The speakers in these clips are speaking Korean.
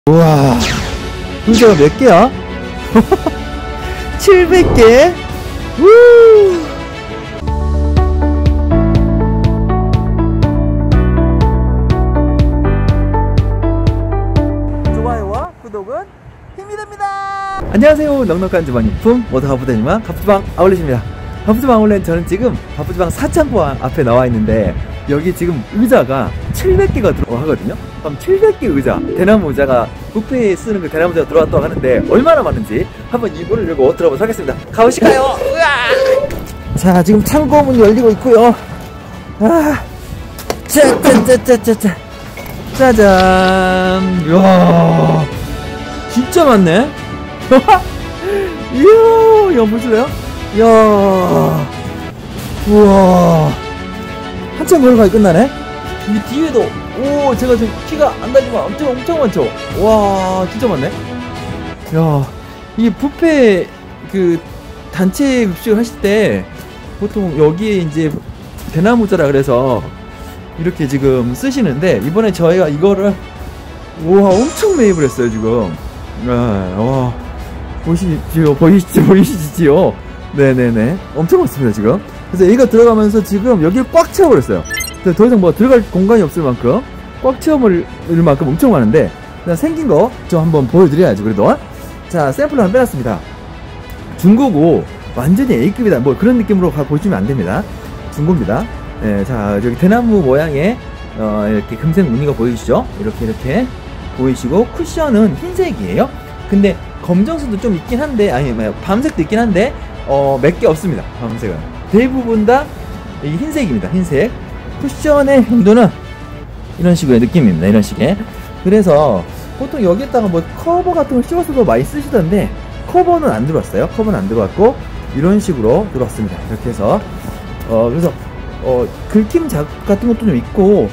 우와, 의자가 몇 개야? 700개? 우! 좋아요와 구독은 힘이 됩니다. 안녕하세요. 넉넉한 주방용품 모두 가부대님과 가부주방 아울렛입니다. 가부주방 아울렛, 저는 지금 가부주방 사창고 앞에 나와 있는데, 여기 지금 의자가 700개가 들어가거든요. 그럼 700개 의자, 대나무 의자가 뷔페에 쓰는 그 대나무 의자가 들어왔다고 하는데 얼마나 많은지 한번 이 문을 열고 들어보도록 하겠습니다. 가보실까요? 자, 지금 창고 문이 열리고 있고요. 짜자자자자자, 짜잔. 이야, 진짜 많네. 이야, 이거 보실래요? 이야, 우와, 한참 걸어가야 끝나네. 이 뒤에도, 오, 제가 지금 키가 안 나지만 엄청 많죠? 와, 진짜 많네. 야, 이 뷔페 그 단체 급식을 하실 때 보통 여기에 이제 대나무 자라 그래서 이렇게 지금 쓰시는데, 이번에 저희가 이거를, 우와, 엄청 매입을 했어요 지금. 와, 보이시지요? 네네네, 엄청 많습니다 지금. 그래서 얘가 들어가면서 지금 여기를 꽉 채워버렸어요. 더 이상 뭐 들어갈 공간이 없을 만큼 꽉 채워버릴 만큼 엄청 많은데, 생긴 거 좀 한번 보여드려야죠 그래도. 자, 샘플을 한번 빼놨습니다. 중고고 완전히 A급이다 뭐 그런 느낌으로 보시면 안됩니다. 중고입니다. 네, 자, 여기 대나무 모양의 이렇게 금색 무늬가 보이시죠? 이렇게 보이시고, 쿠션은 흰색이에요. 근데 검정색도 좀 있긴 한데, 아니 밤색도 있긴 한데 몇 개 없습니다. 밤색은 대부분 다 흰색입니다. 흰색. 쿠션의 용도는 이런 식의 느낌입니다. 이런 식의. 그래서 보통 여기에다가 뭐 커버 같은 거 씌워서도 많이 쓰시던데, 커버는 안 들어왔어요. 커버는 안 들어왔고 이런 식으로 들어왔습니다. 이렇게 해서 그래서 긁힘 자국 같은 것도 좀 있고,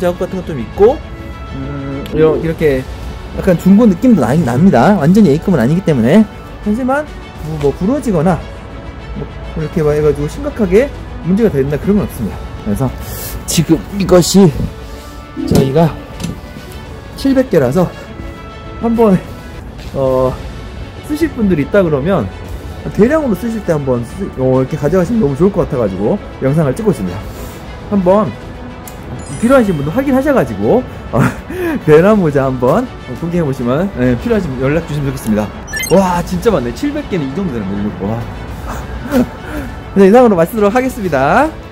이렇게 약간 중고 느낌도 납니다. 완전히 A급은 아니기 때문에. 하지만 뭐 부러지거나 뭐 이렇게 해가지고 심각하게 문제가 된다 그런 건 없습니다. 그래서 지금 이것이 저희가 700개라서 한번 쓰실 분들이 있다 그러면 대량으로 쓰실 때 한번 이렇게 가져가시면 너무 좋을 것 같아가지고 영상을 찍고 있습니다. 한번 필요하신 분도 확인하셔가지고 대나무 의자 한번 구경해보시면, 필요하시면 연락주시면 좋겠습니다. 와, 진짜 많네. 700개는 이 정도 되는 거예요. 와. 네, 이상으로 마치도록 하겠습니다.